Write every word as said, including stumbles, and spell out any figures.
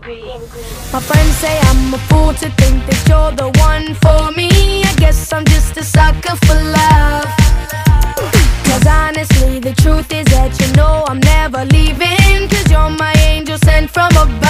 My friends say I'm a fool to think that you're the one for me. I guess I'm just a sucker for love. Cause honestly the truth is that you know I'm never leaving. Cause you're my angel sent from above.